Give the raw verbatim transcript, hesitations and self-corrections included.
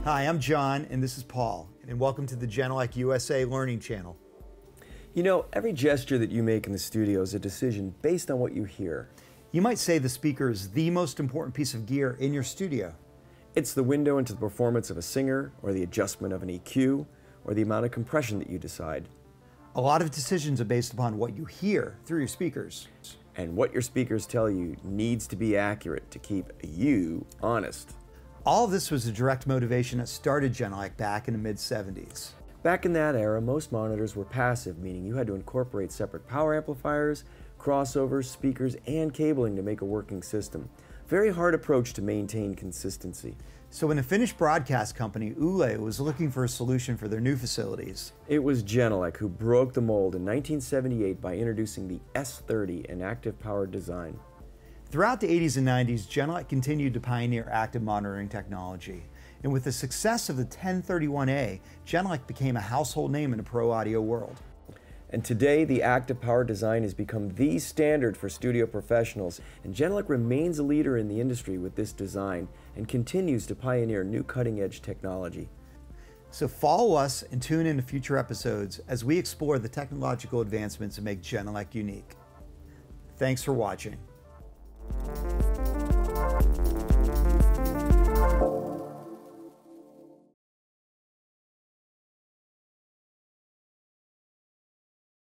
Hi, I'm John, and this is Paul, and welcome to the Genelec U S A Learning Channel. You know, every gesture that you make in the studio is a decision based on what you hear. You might say the speaker is the most important piece of gear in your studio. It's the window into the performance of a singer, or the adjustment of an E Q, or the amount of compression that you decide. A lot of decisions are based upon what you hear through your speakers. And what your speakers tell you needs to be accurate to keep you honest. All of this was the direct motivation that started Genelec back in the mid seventies. Back in that era, most monitors were passive, meaning you had to incorporate separate power amplifiers, crossovers, speakers, and cabling to make a working system. Very hard approach to maintain consistency. So when a Finnish broadcast company, Yle, was looking for a solution for their new facilities, it was Genelec who broke the mold in nineteen seventy-eight by introducing the S thirty, an active power design. Throughout the eighties and nineties, Genelec continued to pioneer active monitoring technology. And with the success of the ten thirty-one A, Genelec became a household name in the pro audio world. And today, the active power design has become the standard for studio professionals, and Genelec remains a leader in the industry with this design and continues to pioneer new cutting-edge technology. So follow us and tune in to future episodes as we explore the technological advancements that make Genelec unique. Thanks for watching.